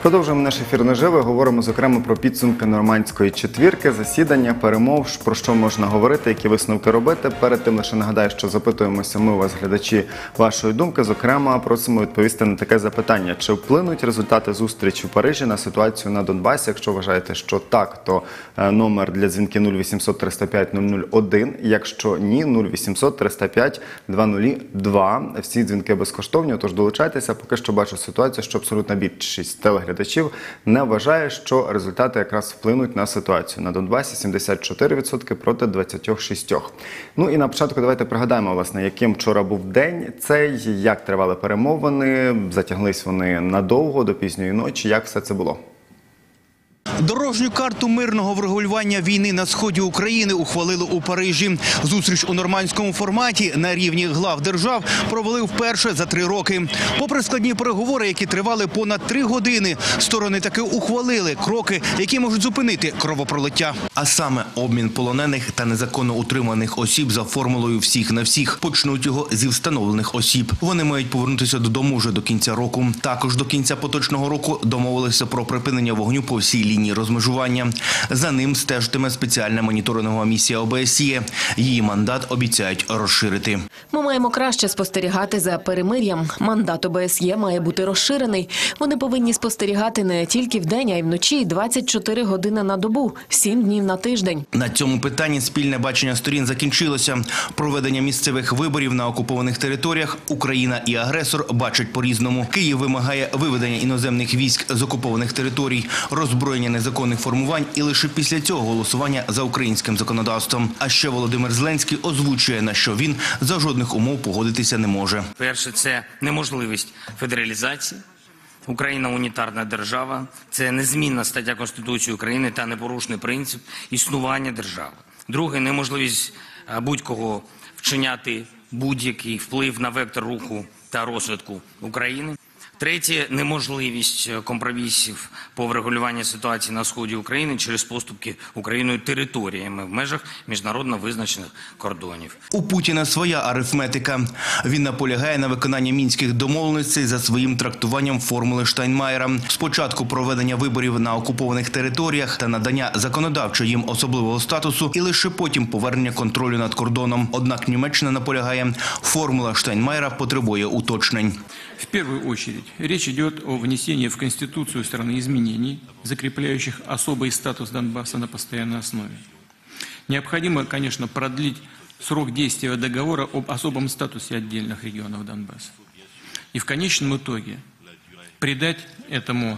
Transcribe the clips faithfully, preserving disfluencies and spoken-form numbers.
Продовжуємо наш ефір наживо. Говоримо, зокрема, про підсумки нормандської четвірки, засідання, перемов, про що можна говорити, які висновки робити. Перед тим лише нагадаю, що запитуємося ми у вас, глядачі, вашої думки. Зокрема, просимо відповісти на таке запитання. Чи вплинуть результати зустрічі в Парижі на ситуацію на Донбасі? Якщо вважаєте, що так, то номер для дзвінки нуль вісімсот триста п'ять нуль нуль один. Якщо ні, нуль вісімсот триста п'ять два нуль два. Всі дзвінки безкоштовні, тож долучайтеся. Поки що бачу ситуацію, що абсолютна більшість телеглядачів не вважає, що результати якраз вплинуть на ситуацію. На Донбасі сімдесят чотири відсотки проти двадцять шість відсотків. Ну і на початку давайте пригадаємо, власне, яким вчора був день цей, як тривали перемовини, затяглись вони надовго, до пізньої ночі, як все це було. Дорожню карту мирного врегулювання війни на сході України ухвалили у Парижі. Зустріч у нормандському форматі на рівні глав держав провели вперше за три роки. Попри складні переговори, які тривали понад три години, сторони таки ухвалили кроки, які можуть зупинити кровопролиття. А саме обмін полонених та незаконно утриманих осіб за формулою «всіх на всіх». Почнуть його зі встановлених осіб. Вони мають повернутися додому вже до кінця року. Також до кінця поточного року домовилися про припинення вогню по всій лінії розмежування. За ним стежитиме спеціальна моніторингова місія О Б С Є. Її мандат обіцяють розширити. Ми маємо краще спостерігати за перемир'ям. Мандат О Б С Є має бути розширений. Вони повинні спостерігати не тільки вдень, а й вночі, двадцять чотири години на добу, сім днів на тиждень. На цьому питанні спільне бачення сторін закінчилося. Проведення місцевих виборів на окупованих територіях Україна і агресор бачать по-різному. Київ вимагає виведення іноземних військ з окупованих територій, роззброєння незаконних формувань і лише після цього голосування за українським законодавством. А ще Володимир Зеленський озвучує, на що він за жодних умов погодитися не може. Перше – це неможливість федералізації. Україна – унітарна держава. Це незмінна стаття Конституції України та непорушний принцип існування держави. Друге – неможливість будь-кого вчиняти будь-який вплив на вектор руху та розвитку України. Третє – неможливість компромісів по врегулюванню ситуації на сході України через поступки Україною територіями в межах міжнародно визначених кордонів. У Путіна своя арифметика. Він наполягає на виконанні мінських домовленостей за своїм трактуванням формули Штайнмаєра. Спочатку проведення виборів на окупованих територіях та надання законодавчо їм особливого статусу, і лише потім повернення контролю над кордоном. Однак Німеччина наполягає, формула Штайнмаєра потребує уточнень. В первую очередь, речь идет о внесении в Конституцию страны изменений, закрепляющих особый статус Донбасса на постоянной основе. Необходимо, конечно, продлить срок действия договора об особом статусе отдельных регионов Донбасса. И в конечном итоге придать этому,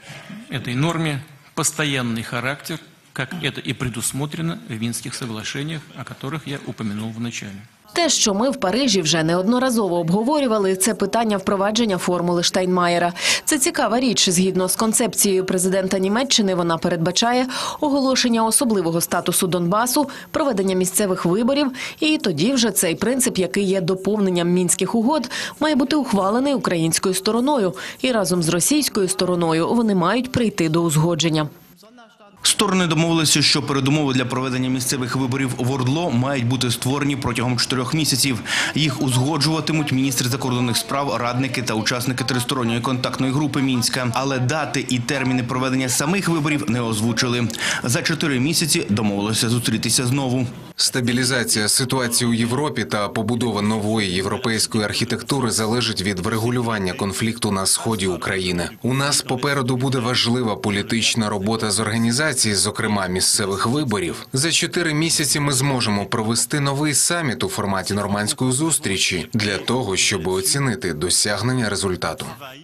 этой норме постоянный характер, как это и предусмотрено в Минских соглашениях, о которых я упомянул в начале. Те, що ми в Парижі вже неодноразово обговорювали, це питання впровадження формули Штайнмаєра. Це цікава річ. Згідно з концепцією президента Німеччини, вона передбачає оголошення особливого статусу Донбасу, проведення місцевих виборів, і тоді вже цей принцип, який є доповненням Мінських угод, має бути ухвалений українською стороною. І разом з російською стороною вони мають прийти до узгодження. Сторони домовилися, що передумови для проведення місцевих виборів в ОРДЛО мають бути створені протягом чотирьох місяців. Їх узгоджуватимуть міністри закордонних справ, радники та учасники тристоронньої контактної групи Мінська. Але дати і терміни проведення самих виборів не озвучили. За чотири місяці домовилися зустрітися знову. Стабілізація ситуації у Європі та побудова нової європейської архітектури залежить від врегулювання конфлікту на сході України. У нас попереду буде важлива політична робота з організації, зокрема місцевих виборів. За чотири місяці ми зможемо провести новий саміт у форматі нормандської зустрічі для того, щоб оцінити досягнення результату.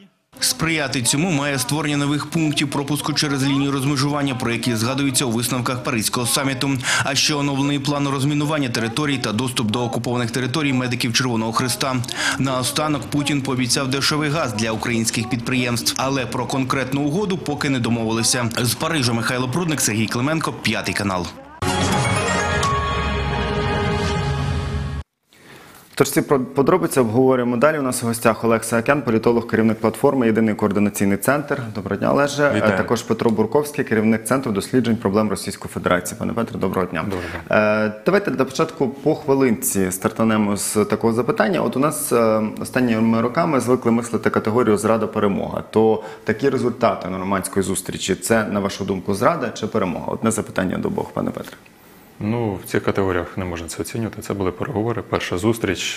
Сприяти цьому має створення нових пунктів пропуску через лінію розмежування, про які згадуються у висновках Паризького саміту. А ще оновлений план розмінування територій та доступ до окупованих територій медиків Червоного Хреста. Наостанок Путін пообіцяв дешевий газ для українських підприємств. Але про конкретну угоду поки не домовилися. З Парижа Михайло Прудник, Сергій Клименко, П'ятий канал. Тож ці подробиці обговорюємо далі. У нас у гостях Олег Саакян, політолог, керівник платформи «Єдиний координаційний центр». Доброго дня, Олеже. Вітаю. Також Петро Бурковський, керівник Центру досліджень проблем Російської Федерації. Пане Петре, доброго дня. Доброго дня. Давайте для початку по хвилинці стартанемо з такого запитання. От у нас останніми роками звикли мислити категорію «зрада-перемога». То такі результати нормандської зустрічі – це, на вашу думку, зрада чи перемога? Одне запитання до обох, пане Петре. Ну, в цих категоріях не можна це оцінювати. Це були переговори, перша зустріч.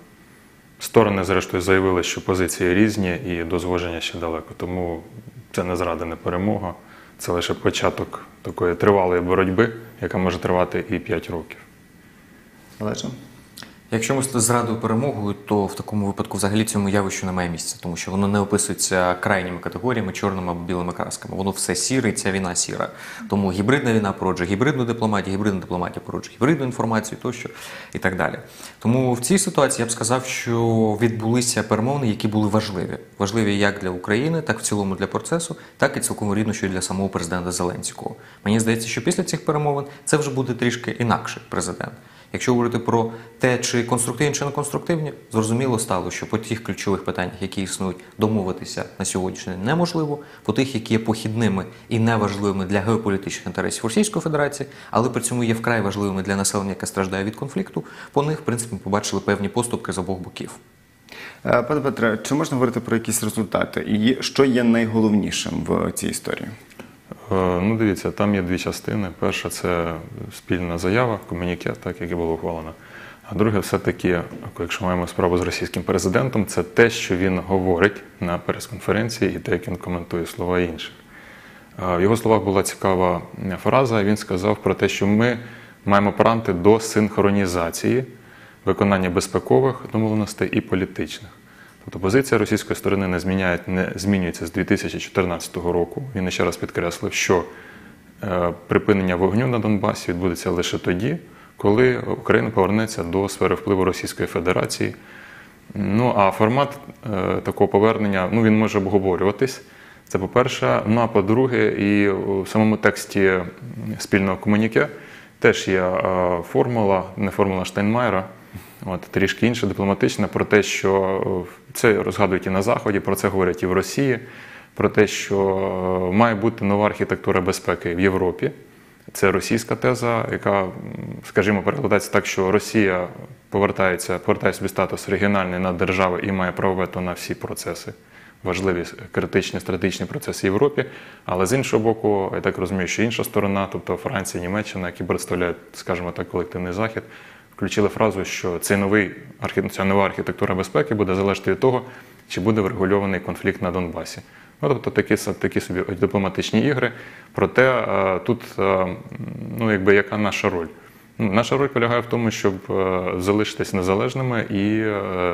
Сторони, зрештою, заявили, що позиції різні і до згодження ще далеко. Тому це не зрада, не перемога. Це лише початок такої тривалої боротьби, яка може тривати і п'ять років. Олеже? Якщо мислити зрадою перемогою, то в такому випадку взагалі цьому явищу немає місця, тому що воно не описується крайніми категоріями, чорними або білими красками. Воно все сіре, і ця війна сіра. Тому гібридна війна породжує гібридну дипломатію, гібридна дипломатія породжує гібридну інформацію тощо і так далі. Тому в цій ситуації я б сказав, що відбулися перемовини, які були важливі. Важливі як для України, так в цілому для процесу, так і цілком рідно, що і для самого президента Зеленського. Мені здається, що після цих перемовин це вже буде трішки інакший президент. Якщо говорити про те, чи конструктивні, чи не конструктивні, зрозуміло стало, що по тих ключових питаннях, які існують, домовитися на сьогоднішній день неможливо, по тих, які є похідними і неважливими для геополітичних інтересів Російської Федерації, але при цьому є вкрай важливими для населення, яке страждає від конфлікту, по них, в принципі, побачили певні поступки з обох боків. Пане Петре, чи можна говорити про якісь результати? І що є найголовнішим в цій історії? Ну, дивіться, там є дві частини. Перша – це спільна заява, комюніке, так, яке було ухвалено. А друге, все-таки, якщо маємо справу з російським президентом, це те, що він говорить на прес-конференції і те, як він коментує слова інших. В його словах була цікава фраза, він сказав про те, що ми маємо прагнути до синхронізації виконання безпекових домовленостей і політичних. Тобто позиція російської сторони не, зміняє, не змінюється з дві тисячі чотирнадцятого року. Він ще раз підкреслив, що е, припинення вогню на Донбасі відбудеться лише тоді, коли Україна повернеться до сфери впливу Російської Федерації. Ну, а формат е, такого повернення, ну, він може обговорюватись. Це по-перше. Ну, а по-друге, і в самому тексті спільного комуніке теж є е, формула, не формула Штайнмаєра, От, трішки інше, дипломатичне, про те, що це розгадують і на Заході, про це говорять і в Росії, про те, що має бути нова архітектура безпеки в Європі. Це російська теза, яка, скажімо, перекладається так, що Росія повертається, повертає собі статус регіональної наддержави і має право вето на всі процеси, важливі, критичні, стратегічні процеси в Європі. Але з іншого боку, я так розумію, що інша сторона, тобто Франція, Німеччина, які представляють, скажімо так, колективний Захід, включили фразу, що цей новий, ця нова архітектура безпеки буде залежати від того, чи буде врегульований конфлікт на Донбасі. Ну, тобто такі, такі собі дипломатичні ігри. Проте тут, ну, якби, яка наша роль? Ну, наша роль полягає в тому, щоб залишитись незалежними і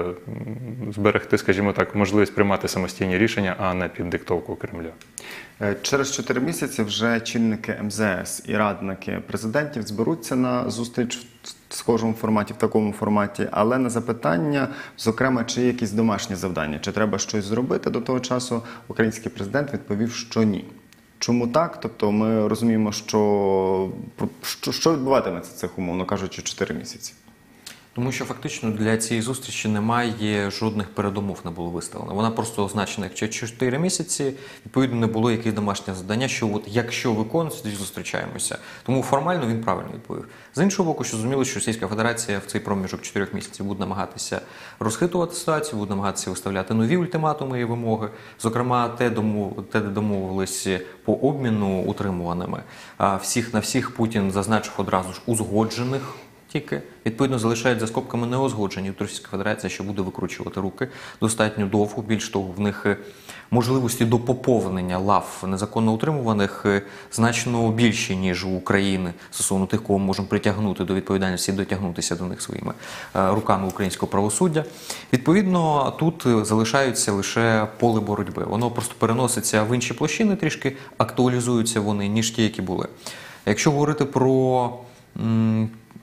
зберегти, скажімо так, можливість приймати самостійні рішення, а не під диктовку Кремля. Через чотири місяці вже очільники ем зе ес і радники президентів зберуться на зустріч в схожому форматі, в такому форматі, але на запитання, зокрема, чи є якісь домашні завдання, чи треба щось зробити до того часу, український президент відповів, що ні. Чому так? Тобто ми розуміємо, що, що, що відбуватиметься цих, умовно кажучи, чотири місяці. Тому що фактично для цієї зустрічі немає жодних передумов, не було виставлено. Вона просто означена як через чотири місяці, відповідно не було якесь домашнє завдання, що от якщо виконується, тоді зустрічаємося. Тому формально він правильно відповів. З іншого боку, що зрозуміло, що Російська Федерація в цей проміжок чотирьох місяців буде намагатися розхитувати ситуацію, буде намагатися виставляти нові ультиматуми і вимоги, зокрема те, домов... те де домовилися по обміну утримуваними. Всіх на всіх Путін зазначив одразу ж узгоджених, тільки, відповідно, залишають за скобками неузгоджені від Російської Федерації, що буде викручувати руки достатньо довго. Більш того, в них можливості до поповнення лав незаконно утримуваних значно більші, ніж у України, стосовно тих, кого ми можемо притягнути до відповідальності і дотягнутися до них своїми руками українського правосуддя. Відповідно, тут залишаються лише поле боротьби. Воно просто переноситься в інші площини, трішки актуалізуються вони, ніж ті, які були. Якщо говорити про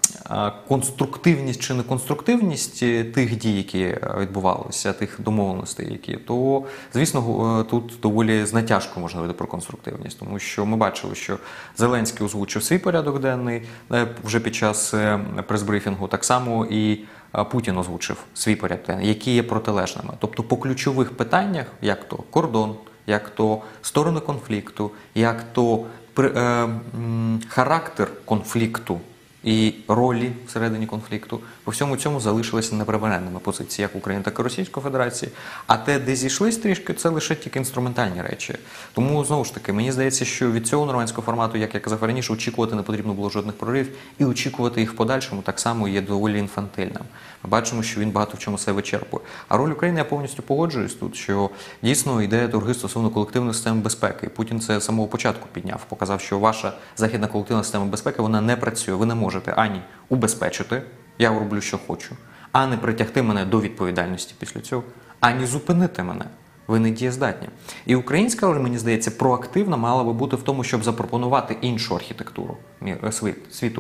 конструктивність чи неконструктивність тих дій, які відбувалися, тих домовленостей, які, то, звісно, тут доволі з натяжкою можна говорити про конструктивність, тому що ми бачили, що Зеленський озвучив свій порядок денний вже під час прес-брифінгу, так само і Путін озвучив свій порядок денний, які є протилежними. Тобто по ключових питаннях, як то кордон, як то сторони конфлікту, як то е, е, характер конфлікту і ролі всередині конфлікту, по всьому цьому залишилися непримиренними позиції як України, так і Російської Федерації. А те, де зійшлись трішки, це лише тільки інструментальні речі. Тому, знову ж таки, мені здається, що від цього нормандського формату, як я казав раніше, очікувати не потрібно було жодних проривів, і очікувати їх в подальшому так само є доволі інфантильним. Ми бачимо, що він багато в чому себе вичерпує. А роль України, я повністю погоджуюсь тут, що дійсно йде торги стосовно колективної системи безпеки. І Путін це з самого початку підняв, показав, що ваша західна колективна система безпеки, вона не працює, ви не можете ані убезпечити, я роблю, що хочу, ані притягти мене до відповідальності після цього, ані зупинити мене. Ви не дієздатні. І українська роль, мені здається, проактивна мала би бути в тому, щоб запропонувати іншу архітектуру світу.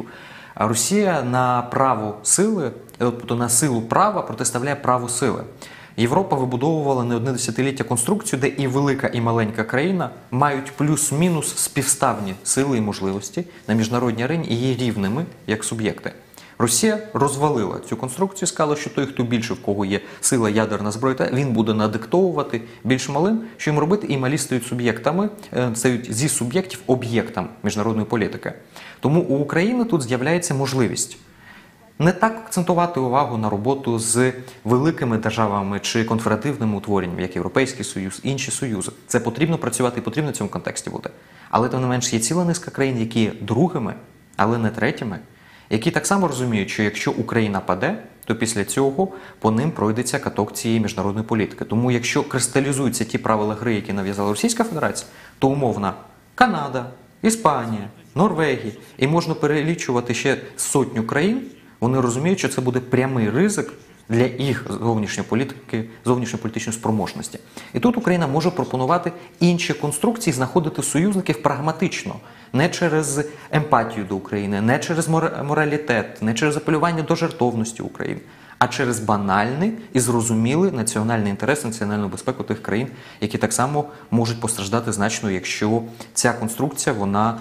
Росія на право сили, тобто на силу права протиставляє право сили. Європа вибудовувала не одне десятиліття конструкцію, де і велика, і маленька країна мають плюс-мінус співставні сили і можливості на міжнародній арені і є рівними як суб'єкти. Росія розвалила цю конструкцію, сказала, що той, хто більше, в кого є сила, ядерна зброя, він буде надиктовувати більш малим, що їм робити, і малі стають суб'єктами, стають зі суб'єктів об'єктом міжнародної політики. Тому у України тут з'являється можливість не так акцентувати увагу на роботу з великими державами чи конфедеративними утвореннями, як Європейський Союз, інші союзи. Це потрібно працювати і потрібно в цьому контексті бути. Але, тим не менш, є ціла низка країн, які є другими, але не третіми, які так само розуміють, що якщо Україна паде, то після цього по ним пройдеться каток цієї міжнародної політики. Тому якщо кристалізуються ті правила гри, які нав'язала Російська Федерація, то умовна Канада, Іспанія, Норвегія, і можна перелічувати ще сотню країн, вони розуміють, що це буде прямий ризик для їх зовнішньої політики, зовнішньополітичної спроможності. І тут Україна може пропонувати інші конструкції, знаходити союзників прагматично, не через емпатію до України, не через моралітет, не через апелювання до жертовності України, а через банальний і зрозумілий національний інтерес, національну безпеку тих країн, які так само можуть постраждати значно, якщо ця конструкція, вона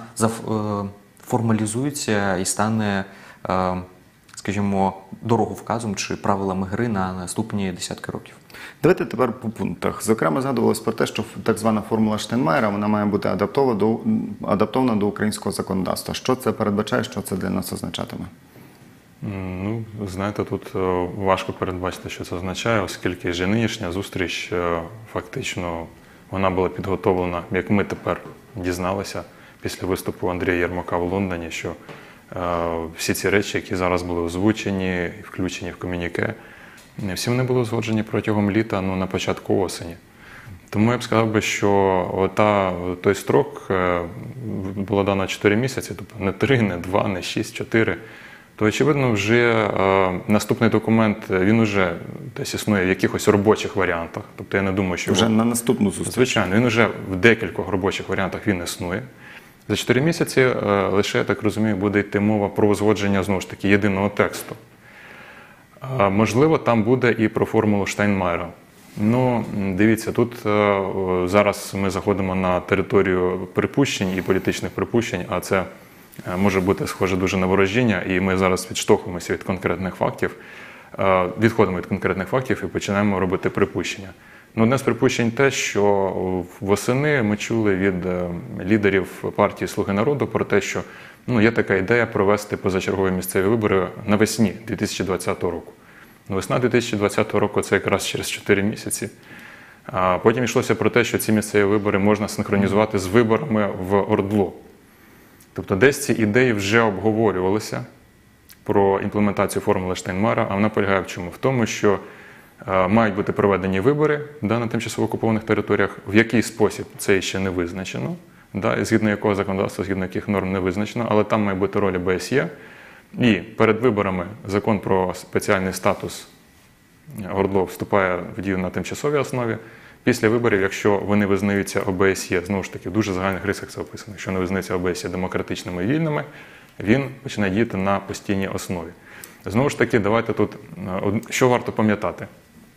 формалізується і стане, скажімо, дороговказом чи правилами гри на наступні десятки років. Давайте тепер по пунктах. Зокрема, згадувалось про те, що так звана формула Штайнмаєра, вона має бути адаптована до, адаптована до українського законодавства. Що це передбачає, що це для нас означатиме? Ну, знаєте, тут важко передбачити, що це означає, оскільки вже нинішня зустріч, фактично, вона була підготовлена, як ми тепер дізналися, після виступу Андрія Єрмака в Лондоні, що всі ці речі, які зараз були озвучені і включені в комюніке, всі вони були узгоджені протягом літа, ну, на початку осені. Тому я б сказав би, що ота, той строк було дано чотири місяці, тобто не три, не два, не шість, чотири. То, очевидно, вже е, наступний документ, він вже десь існує в якихось робочих варіантах. Тобто я не думаю, що... Вже його... на наступну зустріч. Звичайно, він вже в декількох робочих варіантах він існує. За чотири місяці е, лише, я так розумію, буде йти мова про узгодження, знову ж таки, єдиного тексту. Е, можливо, там буде і про формулу Штайнмаєра. Ну, дивіться, тут е, зараз ми заходимо на територію припущень і політичних припущень, а це може бути схоже дуже на ворожіння, і ми зараз відштовхуємося від конкретних фактів, відходимо від конкретних фактів і починаємо робити припущення. Ну, одне з припущень те, що восени ми чули від лідерів партії «Слуги народу» про те, що ну, є така ідея провести позачергові місцеві вибори навесні дві тисячі двадцятого року. Весна дві тисячі двадцятого року – це якраз через чотири місяці. А потім йшлося про те, що ці місцеві вибори можна синхронізувати з виборами в ОРДЛО. Тобто десь ці ідеї вже обговорювалися про імплементацію формули Штайнмаєра, а вона полягає в чому? В тому, що е, мають бути проведені вибори да, на тимчасово окупованих територіях, в який спосіб це ще не визначено, да, згідно якого законодавства, згідно яких норм не визначено, але там має бути роль ОБСЄ. І перед виборами закон про спеціальний статус ОРДЛО вступає в дію на тимчасовій основі. Після виборів, якщо вони визнаються ОБСЄ, знову ж таки, в дуже загальних рисах це описано, якщо вони визнаються ОБСЄ демократичними і вільними, він починає діяти на постійній основі. Знову ж таки, давайте тут, що варто пам'ятати,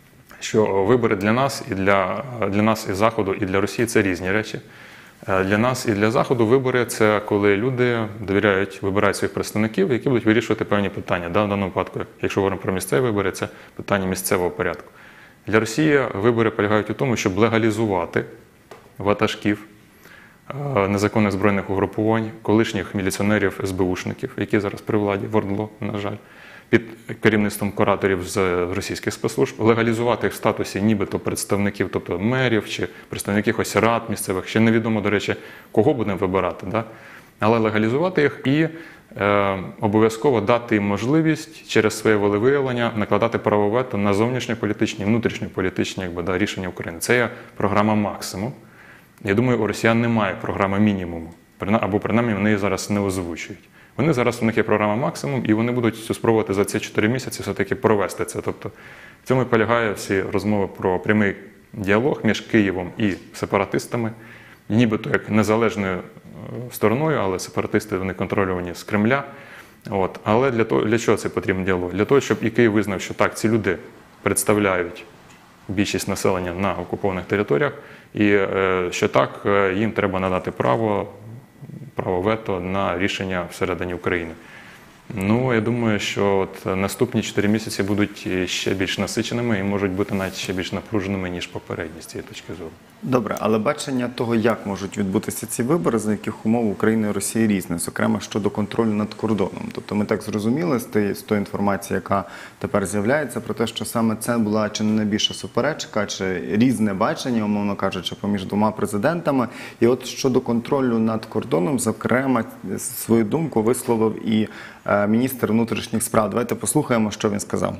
що вибори для нас і для, для нас і Заходу, і для Росії – це різні речі. Для нас і для Заходу вибори – це коли люди довіряють, вибирають своїх представників, які будуть вирішувати певні питання. В даному випадку, якщо говоримо про місцеві вибори, це питання місцевого порядку. Для Росії вибори полягають у тому, щоб легалізувати ватажків незаконних збройних угрупувань, колишніх міліціонерів, ес бе ушників, які зараз при владі, в ОРДЛО, на жаль, під керівництвом кураторів з російських спецслужб, легалізувати їх в статусі нібито представників, тобто мерів чи представників якихось рад місцевих. Ще невідомо, до речі, кого будемо вибирати, да? Але легалізувати їх і е, обов'язково дати їм можливість через своє волевиявлення накладати право вето на зовнішньополітичні, внутрішньополітичні якби, да, рішення України. Це є програма «Максимум». Я думаю, у росіян немає програми мінімуму, або принаймні вони її зараз не озвучують. Вони зараз, у них є програма «Максимум», і вони будуть спробувати за ці чотири місяці все-таки провести це. Тобто в цьому і полягає всі розмови про прямий діалог між Києвом і сепаратистами, нібито як незалежною стороною, але сепаратисти вони контролювані з Кремля. От. Але для того, для чого це потрібен діалог? Для того, щоб і Київ визнав, що так, ці люди представляють більшість населення на окупованих територіях, і е, що так, їм треба надати право, право вето на рішення всередині України. Ну, я думаю, що от наступні чотири місяці будуть ще більш насиченими і можуть бути навіть ще більш напруженими, ніж попередні з цієї точки зору. Добре, але бачення того, як можуть відбутися ці вибори, за яких умов України і Росії різне, зокрема щодо контролю над кордоном. Тобто ми так зрозуміли з тієї, з тої інформації, яка тепер з'являється, про те, що саме це була чи не найбільша суперечка, чи різне бачення, умовно кажучи, поміж двома президентами. І от щодо контролю над кордоном, зокрема, свою думку висловив і е, міністр внутрішніх справ. Давайте послухаємо, що він сказав.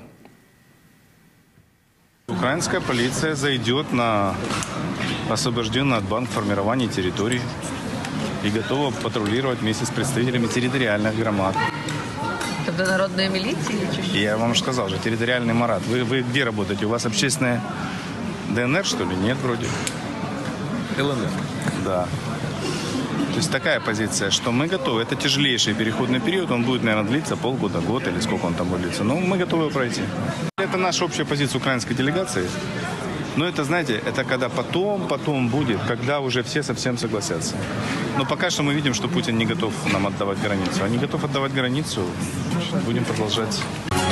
Украинская полиция зайдет на освобожденный от банк формирования территорий и готова патрулировать вместе с представителями территориальных громад. Тобто народної міліції? Чи що? Я вам же сказал же, территориальный марат. Вы, вы где работаете? У вас общественная дэ эн эр, что ли? Нет, вроде. эл эн эр. Да. То есть такая позиция, что мы готовы. Это тяжелейший переходный период, он будет, наверное, длиться полгода, год или сколько он там будет длиться. Но мы готовы пройти. Это наша общая позиция украинской делегации. Но это, знаете, это когда потом, потом будет, когда уже все совсем согласятся. Но пока что мы видим, что Путин не готов нам отдавать границу. А не готов отдавать границу, будем продолжать.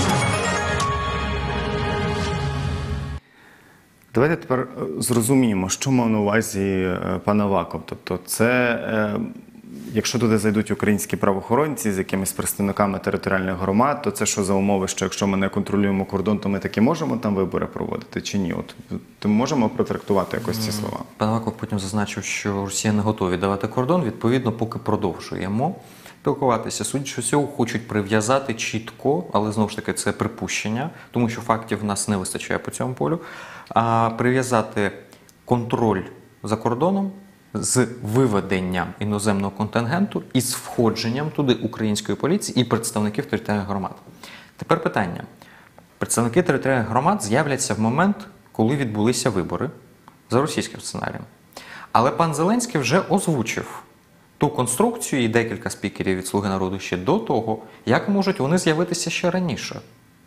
Давайте тепер зрозуміємо, що мав на увазі пан Аваков. Тобто це, якщо туди зайдуть українські правоохоронці з якимись представниками територіальних громад, то це що за умови, що якщо ми не контролюємо кордон, то ми таки можемо там вибори проводити чи ні? От, то ми можемо протрактувати якось ці слова? Пан Аваков потім зазначив, що Росія не готові давати кордон, відповідно, поки продовжуємо спілкуватися. Судячи з цього, хочуть прив'язати чітко, але знову ж таки це припущення, тому що фактів в нас не вистачає по цьому полю, а прив'язати контроль за кордоном з виведенням іноземного контингенту і з входженням туди української поліції і представників територіальних громад. Тепер питання. Представники територіальних громад з'являться в момент, коли відбулися вибори за російським сценарієм. Але пан Зеленський вже озвучив ту конструкцію і декілька спікерів від «Слуги народу» ще до того, як можуть вони з'явитися ще раніше.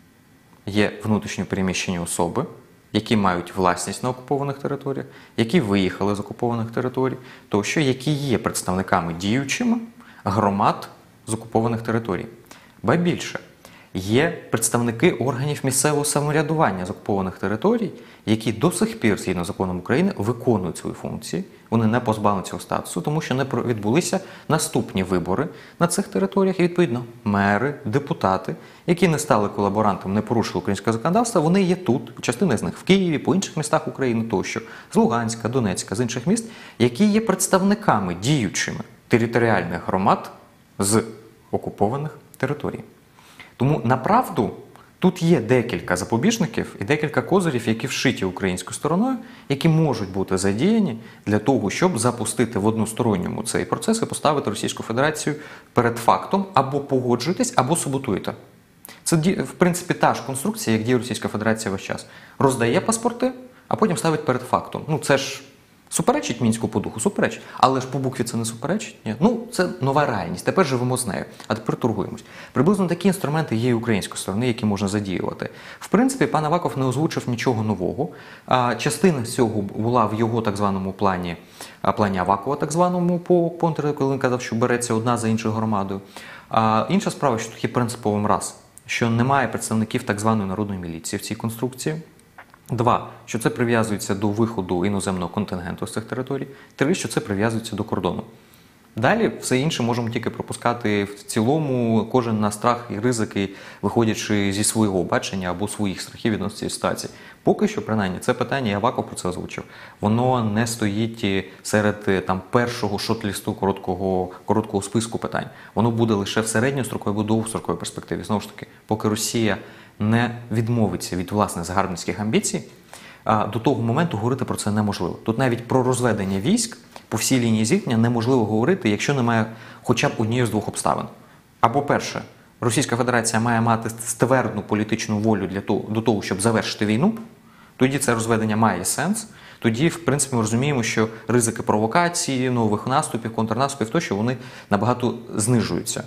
Є внутрішньо переміщені особи, які мають власність на окупованих територіях, які виїхали з окупованих територій, тощо, які є представниками діючими громад з окупованих територій. Ба більше, є представники органів місцевого самоврядування з окупованих територій, які до сих пір, згідно з законом України, виконують свої функції, вони не позбавлені цього статусу, тому що не відбулися наступні вибори на цих територіях, і, відповідно, мери, депутати, які не стали колаборантами, не порушили українське законодавство, вони є тут, частина з них в Києві, по інших містах України тощо, з Луганська, Донецька, з інших міст, які є представниками діючими територіальних громад з окупованих територій. Тому, направду, тут є декілька запобіжників і декілька козирів, які вшиті українською стороною, які можуть бути задіяні для того, щоб запустити в односторонньому цей процес і поставити Російську Федерацію перед фактом або погоджуйтесь, або саботуєте. Це, в принципі, та ж конструкція, як діє Російська Федерація весь час. Роздає паспорти, а потім ставить перед фактом. Ну, це ж Суперечить Мінську по духу? Суперечить. Але ж по букві це не суперечить? Ні. Ну, це нова реальність. Тепер живемо з нею. А тепер торгуємось. Приблизно такі інструменти є і української сторони, які можна задіювати. В принципі, пан Аваков не озвучив нічого нового. А, частина з цього була в його так званому плані, а, плані Авакова, так званому по контру, коли він казав, що береться одна за іншою громадою. А інша справа, що тут є принциповим раз, що немає представників так званої народної міліції в цій конструкції. Два, що це прив'язується до виходу іноземного контингенту з цих територій. Три, що це прив'язується до кордону. Далі все інше можемо тільки пропускати в цілому, кожен на страх і ризики, виходячи зі свого бачення або своїх страхів відносно цієї ситуації. Поки що, принаймні, це питання, і Аваков про це озвучив, воно не стоїть серед там, першого шот-лісту короткого, короткого списку питань. Воно буде лише в середньостроковій або довгостроковій перспективі. Знову ж таки, поки Росія не відмовиться від власних загарбницьких амбіцій, до того моменту говорити про це неможливо. Тут навіть про розведення військ по всій лінії зіткнення неможливо говорити, якщо немає хоча б однієї з двох обставин. Або перше, Російська Федерація має мати ствердну політичну волю для того, до того, щоб завершити війну, тоді це розведення має сенс, тоді, в принципі, ми розуміємо, що ризики провокації, нових наступів, контрнаступів, тощо вони набагато знижуються.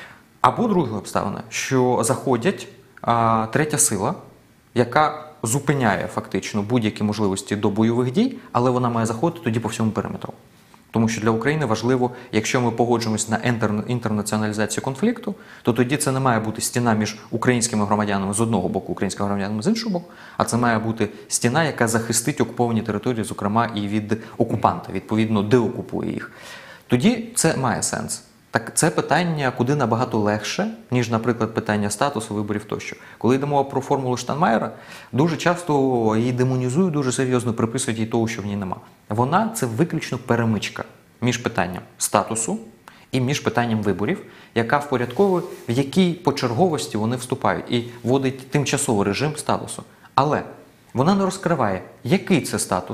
Або друга обставина, що заходять а, третя сила, яка зупиняє фактично будь-які можливості до бойових дій, але вона має заходити тоді по всьому периметру. Тому що для України важливо, якщо ми погоджуємось на інтернаціоналізацію конфлікту, то тоді це не має бути стіна між українськими громадянами з одного боку, українськими громадянами з іншого боку, а це має бути стіна, яка захистить окуповані території, зокрема і від окупанта, відповідно деокупує їх. Тоді це має сенс. Так це питання куди набагато легше, ніж, наприклад, питання статусу, виборів тощо. Коли йде мова про формулу Штайнмаєра, дуже часто її демонізують, дуже серйозно приписують їй того, що в ній нема. Вона – це виключно перемичка між питанням статусу і між питанням виборів, яка впорядковує, в якій почерговості вони вступають і вводить тимчасовий режим статусу. Але вона не розкриває, який це статус.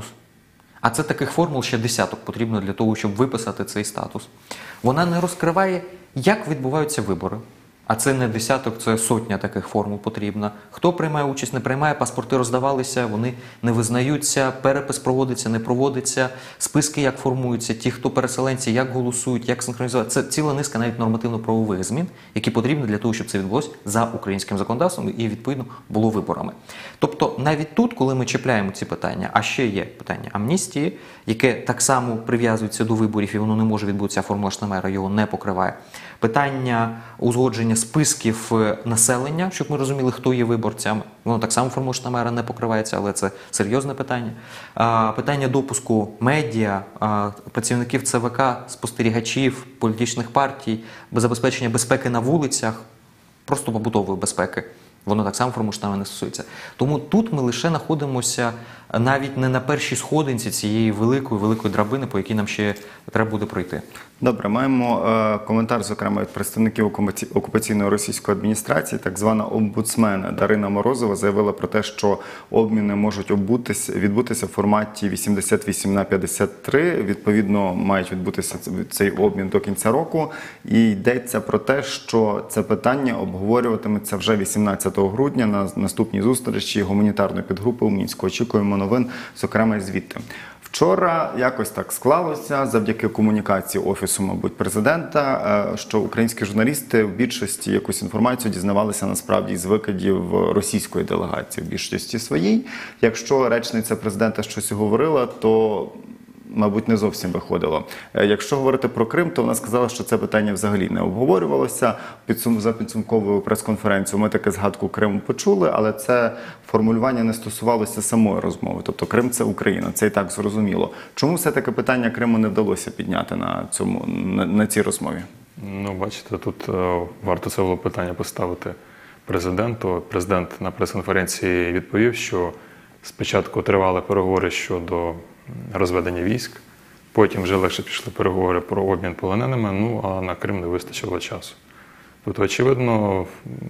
А це таких формул ще десяток потрібно для того, щоб виписати цей статус. Вона не розкриває, як відбуваються вибори. А це не десяток, це сотня таких формул потрібна. Хто приймає участь, не приймає, паспорти роздавалися, вони не визнаються, перепис проводиться, не проводиться, списки як формуються, ті, хто переселенці, як голосують, як синхронізувати. Це ціла низка навіть нормативно-правових змін, які потрібні для того, щоб це відбулося за українським законодавством і, відповідно, було виборами. Тобто навіть тут, коли ми чіпляємо ці питання, а ще є питання амністії, яке так само прив'язується до виборів, і воно не може відбутися, формула Штайнмаєра його не покриває. Питання узгодження списків населення, щоб ми розуміли, хто є виборцями. Воно так само формула Штайнмаєра не покривається, але це серйозне питання. Питання допуску медіа, працівників ЦВК, спостерігачів, політичних партій, забезпечення безпеки на вулицях, просто побутової безпеки. Воно так само формула Штайнмаєра не стосується. Тому тут ми лише знаходимося навіть не на першій сходинці цієї великої-великої драбини, по якій нам ще треба буде пройти. Добре, маємо е, коментар, зокрема, від представників окупаційної російської адміністрації. Так звана омбудсмен Дарина Морозова заявила про те, що обміни можуть обутись, відбутися в форматі вісімдесят вісім на п'ятдесят три. Відповідно, мають відбутися цей обмін до кінця року. І йдеться про те, що це питання обговорюватиметься вже вісімнадцятого грудня на наступній зустрічі гуманітарної підгрупи у Мінську. Очікуємо новин, зокрема, звідти. Вчора якось так склалося, завдяки комунікації Офісу, мабуть, президента, що українські журналісти в більшості якусь інформацію дізнавалися насправді з викидів російської делегації, в більшості своїй. Якщо речниця президента щось говорила, то, мабуть, не зовсім виходило. Якщо говорити про Крим, то вона сказала, що це питання взагалі не обговорювалося. За підсумковою прес-конференцією ми таке згадку Криму почули, але це формулювання не стосувалося самої розмови. Тобто Крим – це Україна, це і так зрозуміло. Чому все-таки питання Криму не вдалося підняти на, цьому, на, на цій розмові? Ну, бачите, тут е, варто це було питання поставити президенту. Президент на прес-конференції відповів, що спочатку тривали переговори щодо розведення військ, потім вже легше пішли переговори про обмін полоненими, ну а на Крим не вистачило часу. Тобто, очевидно,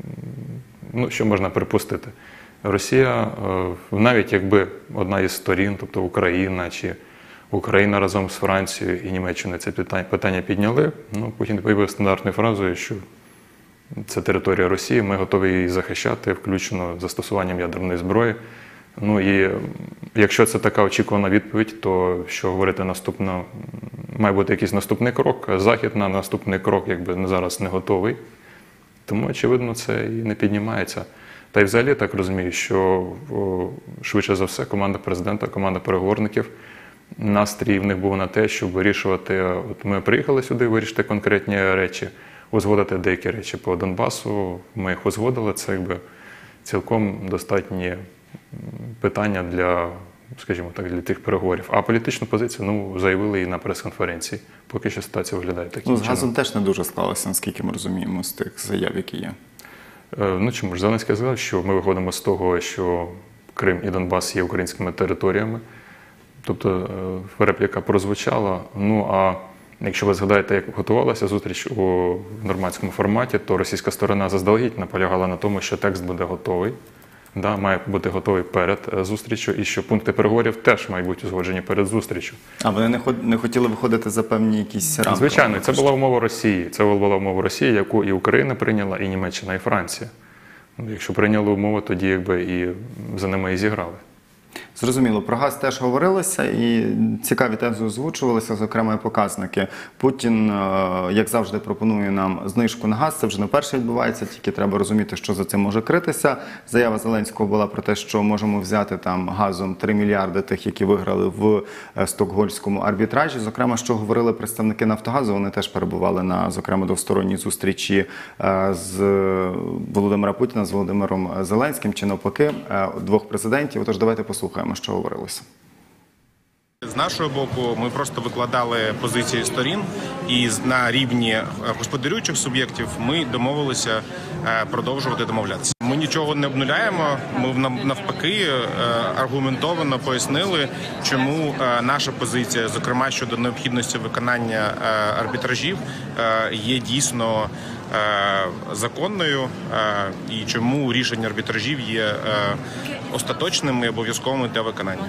ну, що можна припустити? Росія, навіть якби одна із сторін, тобто Україна чи Україна разом з Францією і Німеччиною це питання підняли, ну, Путін відповів стандартною фразою, що це територія Росії, ми готові її захищати, включно застосуванням ядерної зброї. Ну і якщо це така очікувана відповідь, то що говорити наступно, має бути якийсь наступний крок. Захід на наступний крок якби зараз не готовий. Тому, очевидно, це і не піднімається. Та й взагалі так розумію, що о, швидше за все команда президента, команда переговорників, настрій в них був на те, щоб вирішувати, от ми приїхали сюди вирішити конкретні речі, узгодити деякі речі по Донбасу, ми їх узгодили, це якби цілком достатні питання для, скажімо так, для тих переговорів. А політичну позицію, ну, заявили і на прес-конференції. Поки що ситуація виглядає таким Ну, з чином. газом теж не дуже склалося, наскільки ми розуміємо, з тих заяв, які є. Е, Ну чому ж, Зеленський сказав, що ми виходимо з того, що Крим і Донбас є українськими територіями. Тобто е, репліка прозвучала. Ну а якщо ви згадаєте, як готувалася зустріч у нормандському форматі, то російська сторона заздалегідь наполягала на тому, що текст буде готовий. Да, має бути готовий перед е, зустрічю, і що пункти переговорів теж мають бути узгоджені перед зустрічю. А вони не, ход- не хотіли виходити за певні якісь рамки? Звичайно, це була умова Росії. Це була умова Росії, яку і Україна прийняла, і Німеччина, і Франція. Ну, якщо прийняли умову, тоді якби і за ними і зіграли. Зрозуміло, про газ теж говорилося і цікаві тези озвучувалися, зокрема і показники. Путін, е, як завжди, пропонує нам знижку на газ, це вже не вперше відбувається, тільки треба розуміти, що за цим може критися. Заява Зеленського була про те, що можемо взяти там газом три мільярди тих, які виграли в е, стокгольмському арбітражі. Зокрема, що говорили представники Нафтогазу, вони теж перебували на, зокрема, двосторонній зустрічі е, з Володимира Путіна, з Володимиром Зеленським, чи навпаки, е, двох президентів. Отож, давайте послухаємо, що говорилося. З нашого боку, ми просто викладали позиції сторін, і на рівні господарюючих суб'єктів ми домовилися продовжувати домовлятися. Ми нічого не обнуляємо, ми навпаки аргументовано пояснили, чому наша позиція, зокрема щодо необхідності виконання арбітражів, є дійсно законною, і чому рішення арбітражів є остаточними і обов'язковими для виконання.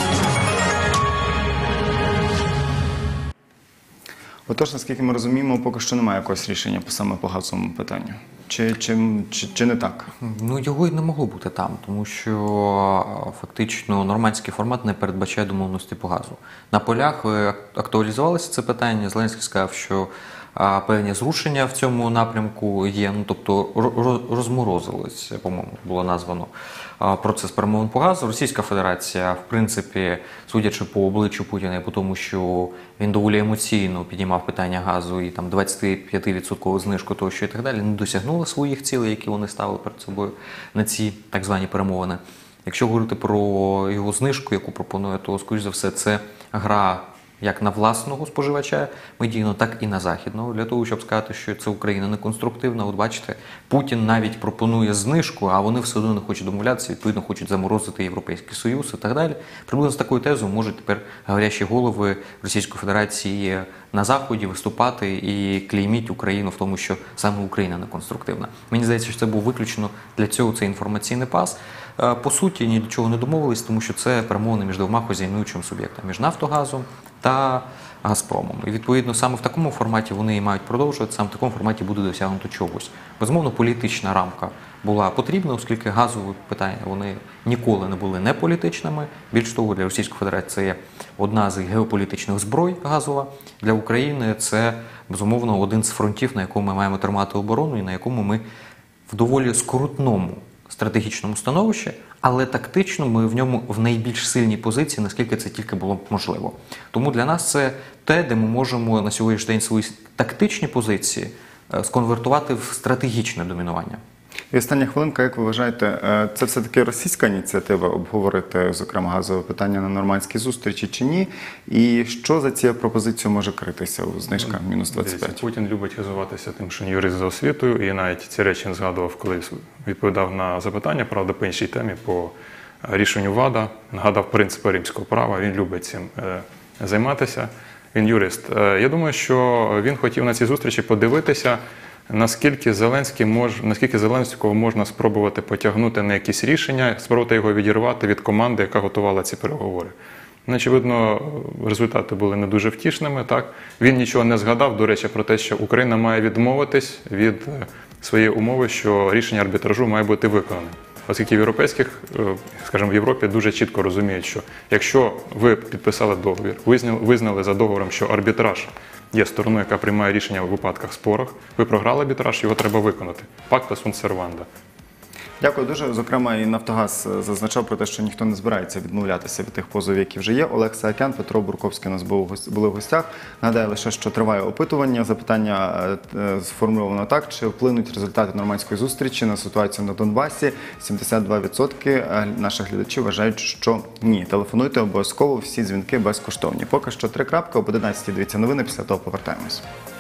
Отож, наскільки ми розуміємо, поки що немає якогось рішення по саме по газовому питанню. Чи, чи, чи, чи не так? Ну, його і не могло бути там, тому що фактично нормандський формат не передбачає домовленості по газу. На полях актуалізувалося це питання, Зеленський сказав, що а, певні зрушення в цьому напрямку є, ну, тобто розморозилось, по-моєму, було названо процес перемовин по газу. Російська Федерація, в принципі, судячи по обличчю Путіна і по тому, що він доволі емоційно піднімав питання газу і там двадцять п'ять відсотків знижку тощо і так далі, не досягнула своїх цілей, які вони ставили перед собою на ці так звані перемовини. Якщо говорити про його знижку, яку пропонує, то, скоріш за все, це гра як на власного споживача медійно, так і на західного. Для того, щоб сказати, що це Україна не конструктивна. От бачите, Путін навіть пропонує знижку, а вони все одно не хочуть домовлятися, відповідно хочуть заморозити Європейський Союз і так далі. Приблизно з такою тезою можуть тепер говорящі голови Російської Федерації на Заході виступати і клейміть Україну в тому, що саме Україна не конструктивна. Мені здається, що це був виключно для цього цей інформаційний пас. По суті, нічого не домовились, тому що це перемовини між двома хозяйнуючими суб'єктами, між Нафтогазом та Газпромом. І, відповідно, саме в такому форматі вони і мають продовжувати, саме в такому форматі буде досягнуто чогось. Безумовно, політична рамка була потрібна, оскільки газові питання, вони ніколи не були не політичними. Більш того, для Російської Федерації це є одна з геополітичних зброй газова. Для України це, безумовно, один з фронтів, на якому ми маємо тримати оборону і на якому ми в доволі скоротному стратегічному становищі, але тактично ми в ньому в найбільш сильній позиції, наскільки це тільки було можливо. Тому для нас це те, де ми можемо на сьогоднішній день свої тактичні позиції сконвертувати в стратегічне домінування. І остання хвилинка, як ви вважаєте, це все-таки російська ініціатива обговорити, зокрема, газове питання на нормандській зустрічі чи ні? І що за цією пропозицією може критися у знижка мінус двадцять п'ять? Дивіться, Путін любить хизуватися тим, що він юрист за освітою, і навіть ці речі він згадував, коли відповідав на запитання, правда, по іншій темі, по рішенню ВАДА, нагадав принципи римського права, він любить цим займатися, він юрист. Я думаю, що він хотів на цій зустрічі подивитися, наскільки Зеленський мож, наскільки Зеленського можна спробувати потягнути на якісь рішення, спробувати його відірвати від команди, яка готувала ці переговори. Очевидно, результати були не дуже втішними. Так? Він нічого не згадав, до речі, про те, що Україна має відмовитись від своєї умови, що рішення арбітражу має бути виконане. Оскільки в європейських, е, скажімо, в Європі дуже чітко розуміють, що якщо ви підписали договір, визнали, визнали за договором, що арбітраж є стороною, яка приймає рішення у випадках спорах, ви програли арбітраж, його треба виконати. Pacta sunt servanda. Дякую дуже. Зокрема, і «Нафтогаз» зазначав про те, що ніхто не збирається відмовлятися від тих позовів, які вже є. Олег Саакян, Петро Бурковський у нас були в гостях. Нагадаю лише, що триває опитування. Запитання сформульовано так: чи вплинуть результати нормандської зустрічі на ситуацію на Донбасі? сімдесят два відсотки наших глядачів вважають, що ні. Телефонуйте обов'язково, всі дзвінки безкоштовні. Поки що три крапки, об одинадцятій дивіться новини, після того повертаємось.